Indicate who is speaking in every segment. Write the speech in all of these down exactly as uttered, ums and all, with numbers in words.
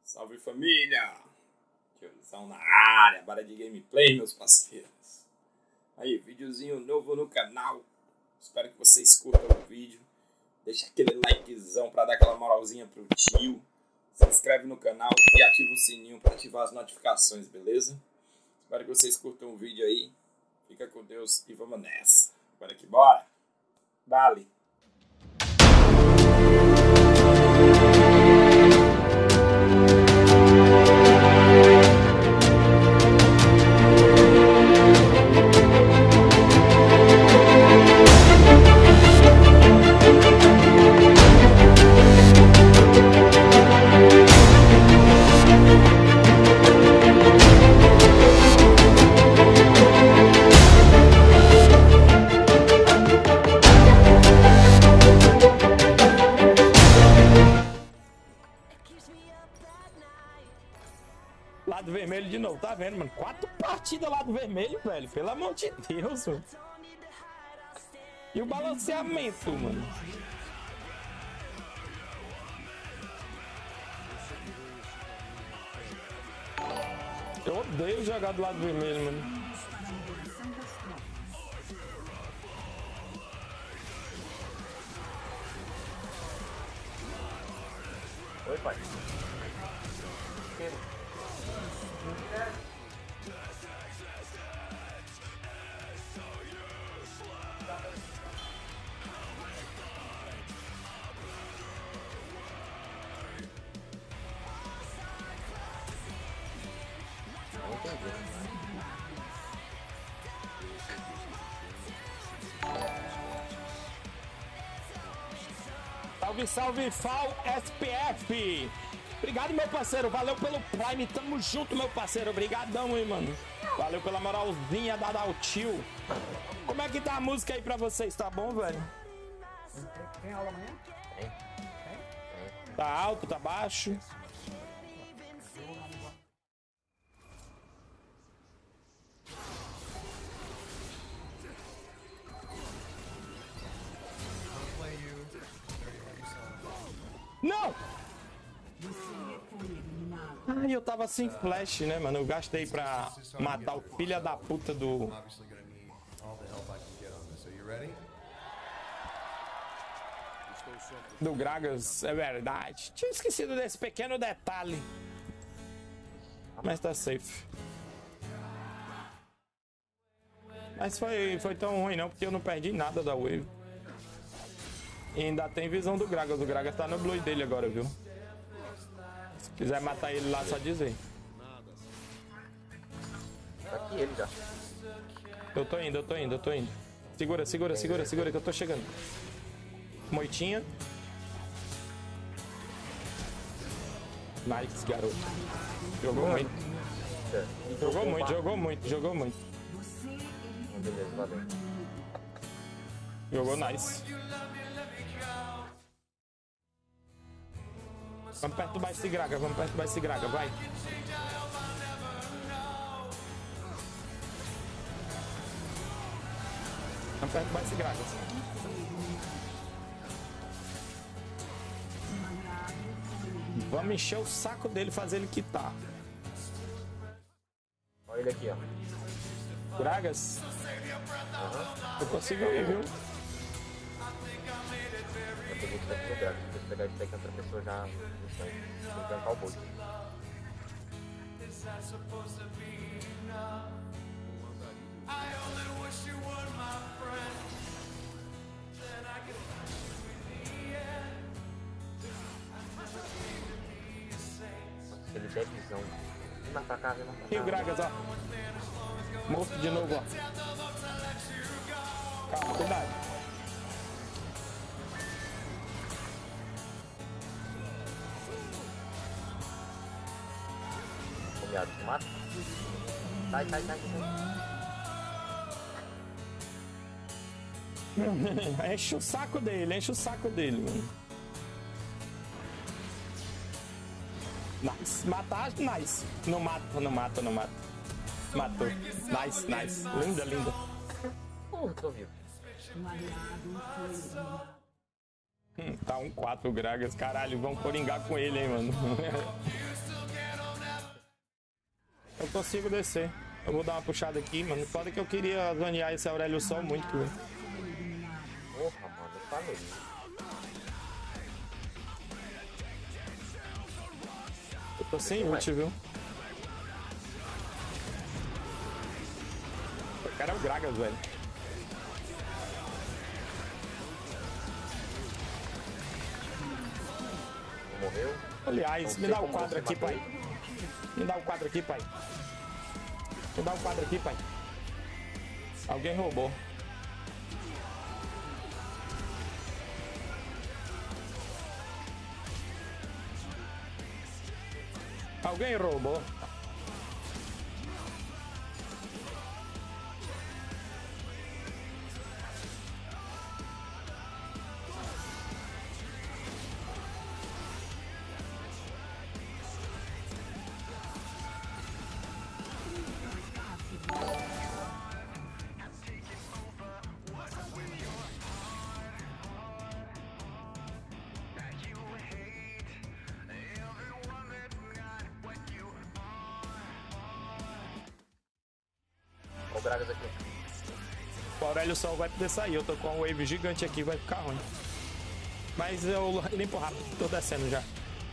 Speaker 1: Salve família! Tiozão na área, bora de gameplay, meus parceiros. Aí, videozinho novo no canal. Espero que vocês curtam o vídeo. Deixa aquele likezão pra dar aquela moralzinha pro tio. Se inscreve no canal e ativa o sininho pra ativar as notificações, beleza? Espero que vocês curtam o vídeo aí. Fica com Deus e vamos nessa. Bora que bora! Dale!
Speaker 2: Lado vermelho de novo, tá vendo, mano? Quatro partidas lado vermelho, velho. Pelo amor de Deus, mano. E o balanceamento, mano. Eu odeio jogar do lado vermelho, mano.
Speaker 3: Oi, pai.
Speaker 2: Salve, salve, Fal S P F. Obrigado, meu parceiro. Valeu pelo Prime. Tamo junto, meu parceiro. Obrigadão, hein, mano. Valeu pela moralzinha dada ao tio. Como é que tá a música aí pra vocês? Tá bom, velho?
Speaker 3: Tem aula amanhã? Tem.
Speaker 2: Tá alto, tá baixo? Não! Ai, eu tava sem flash, né, mano? Eu gastei pra matar o filho da puta do... Do Gragas, é verdade. Tinha esquecido desse pequeno detalhe. Mas tá safe. Mas foi, foi tão ruim não, porque eu não perdi nada da wave. E ainda tem visão do Gragas. O Gragas tá no blue dele agora, viu? Se quiser matar ele lá, só dizer.
Speaker 3: Tá aqui ele já.
Speaker 2: Eu tô indo, eu tô indo, eu tô indo. Segura, segura, segura, segura que eu tô chegando. Moitinha. Nice, garoto. Jogou muito. Jogou muito, jogou muito, jogou muito.
Speaker 3: Beleza, valeu.
Speaker 2: Jogou nice. Vamos perturbar esse Graga, vamos perturbar esse Graga, vai. Vamos perturbar esse Graga. Vamos encher o saco dele, fazer ele quitar.
Speaker 3: Olha ele aqui, ó.
Speaker 2: Gragas?
Speaker 3: Uhum.
Speaker 2: Eu consigo ir, viu?
Speaker 3: Eu peguei isso daqui no Gragas. Se pegar isso daqui, outra pessoa já no chão. Tem que tancar o boi. Se ele der visão, vem mais pra cá, vem mais pra cá.
Speaker 2: E o Gragas, ó. Morto de novo, ó. Calma, cuidado.
Speaker 3: Comiado, tu mata? Sai, sai, sai, sai.
Speaker 2: Enche o saco dele, enche o saco dele, mano. Nice. Matar, nice. Não mata, não mata, não mata. Matou. Nice, nice. Linda, linda.
Speaker 3: Porra, tô vivo.
Speaker 2: Hum, tá um quatro o Gragas. Caralho, vão coringar com ele, hein, mano. consigo descer. Eu vou dar uma puxada aqui, mano. Foda que eu queria zonear esse Aurélio Sol muito, velho.
Speaker 3: Porra, mano, eu falei.
Speaker 2: Eu tô sem ult, viu? O cara é o Gragas, velho.
Speaker 3: Morreu?
Speaker 2: Aliás, me dá o quadro aqui, pai. Me dá o quadro aqui, pai. Me dá o quadro aqui, pai. Alguém roubou. Alguém roubou.
Speaker 3: O Gragas aqui.
Speaker 2: O Aurélio Sol vai poder sair. Eu tô com um wave gigante aqui, vai ficar ruim. Mas eu limpo rápido, tô descendo já.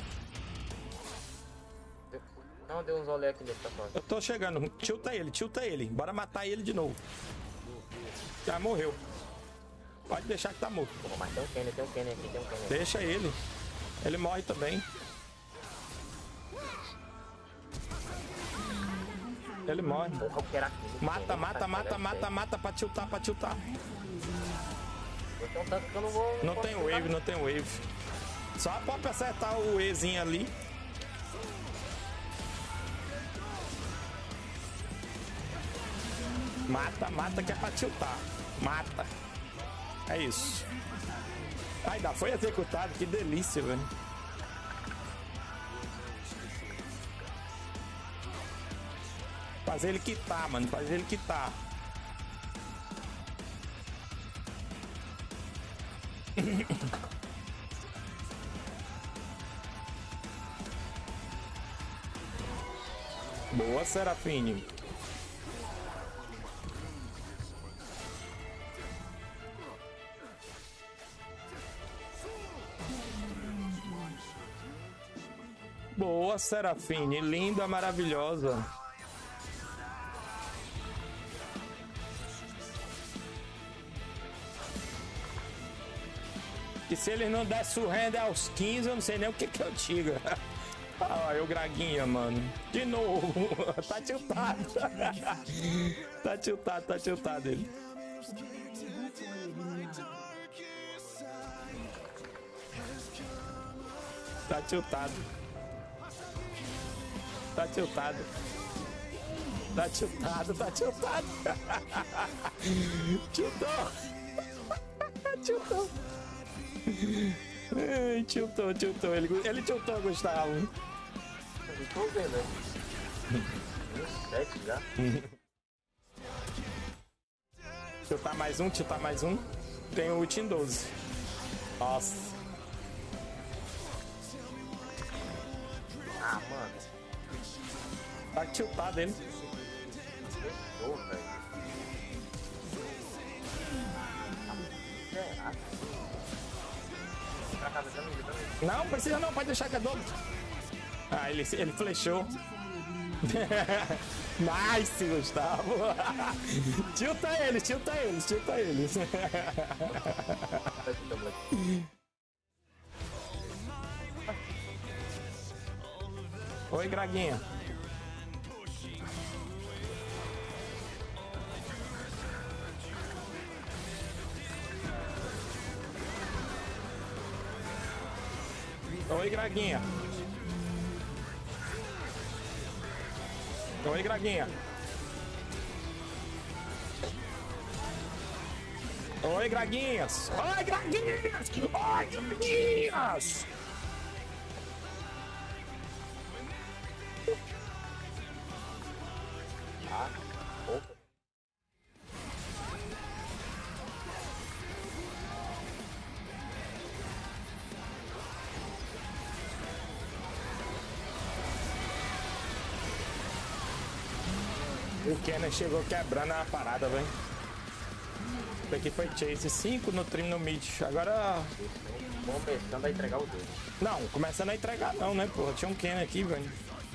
Speaker 3: Não, deu uns olé aqui nesse tá fora.
Speaker 2: Eu tô chegando. Tilta ele, tilta ele. Bora matar ele de novo. Já morreu. Pode deixar que tá morto.
Speaker 3: Porra, mas tem um Kenny, tem um Kenny aqui, tem um Kenny.
Speaker 2: Deixa ele. Ele morre também. Ele morre.
Speaker 3: Porra, eu quero aqui.
Speaker 2: Mata, mata, mata, mata, mata pra tiltar, pra tiltar.
Speaker 3: Eu tenho um tanque que eu não vou...
Speaker 2: Não tem wave, não tem wave. Só a Pop acertar o Ezinho ali. Mata, mata que é pra tiltar. Mata. É isso. Ainda foi executado, que delícia, velho. Fazer ele quitar, mano. Fazer ele quitar. Boa, Serafine. Boa, Serafine. Linda, maravilhosa. E se ele não der surrender aos quinze, eu não sei nem o que que eu diga. Ah, eu Graguinha, mano. De novo. Tá tiltado. Tá tiltado, tá tiltado ele. Tá tiltado. Tá tiltado. Tá tiltado, tá tiltado. Tiltou. Tiltou. Ai, tiltou, tiltou. Ele, ele tiltou, Gustavo.
Speaker 3: Eu tô vendo, né? sete já.
Speaker 2: Tiltar mais um, tiltar mais um. Tem o ult em doze. Nossa.
Speaker 3: Ah, mano.
Speaker 2: Tá tiltado ele.
Speaker 3: Fechou, velho. Será? Pra casa também, também.
Speaker 2: Não, precisa não, pode deixar que é dobro. Ah, ele, ele flechou. Nice, Gustavo. Tilta eles, tilta eles, tilta eles. Oi, Graguinha. Oi, Graguinha. Oi, Graguinha. Oi, Graguinhas. Oi, Graguinhas. Oi, Graguinhas.
Speaker 3: Ah, opa.
Speaker 2: O Kenner chegou quebrando a parada, velho. Isso aqui foi chase cinco no trim no mid. Agora.
Speaker 3: Começando a entregar o jogo.
Speaker 2: Não, começando a entregar não, né, porra? Tinha um Kenner aqui, velho.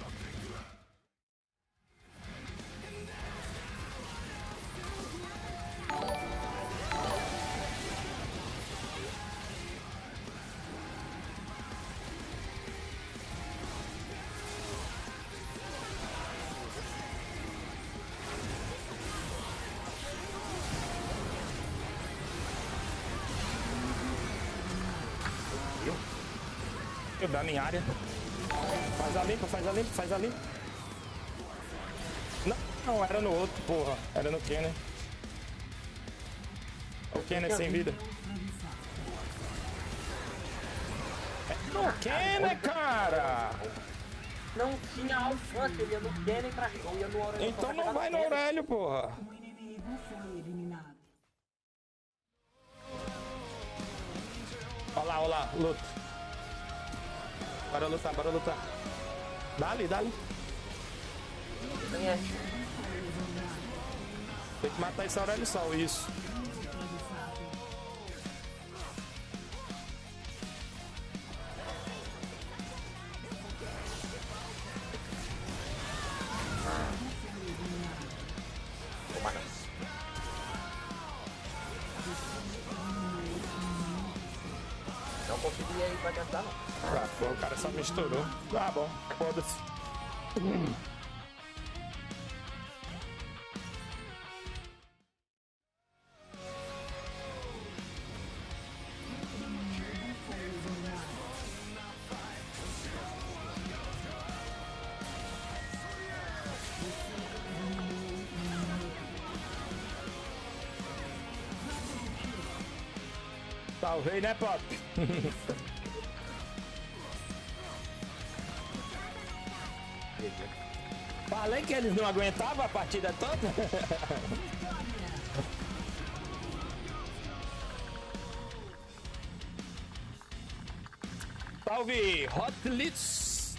Speaker 2: Dano em área. Faz a limpa, faz a limpa, faz a limpa. Não, não, era no outro, porra. Era no Kenner. O Kenner sem vida. É no Kenner, cara!
Speaker 3: Não tinha alcance, eu ia no Kenner pra eu ia no Aurélio.
Speaker 2: Então não vai no Aurélio, porra. Olha lá, olha lá, luta. Bora lutar, bora lutar. Dá-lhe, dá-lhe. Tem que matar esse Aurélio Sol, isso.
Speaker 3: Não consegui ir pra tentar, não.
Speaker 2: Ah, pô, o cara só misturou. Ah, bom, foda-se. Talvez, né, Pop? Falei que eles não aguentavam a partida toda. Salve, Hotlitz.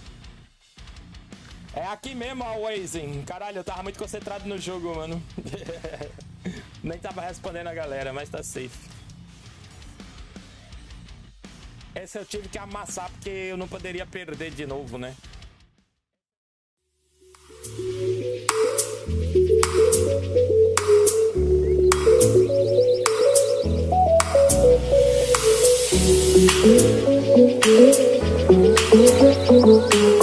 Speaker 2: É aqui mesmo, Alwayzing. Caralho, eu tava muito concentrado no jogo, mano. Nem tava respondendo a galera, mas tá safe. Esse eu tive que amassar porque eu não poderia perder de novo, né?
Speaker 4: Thank you.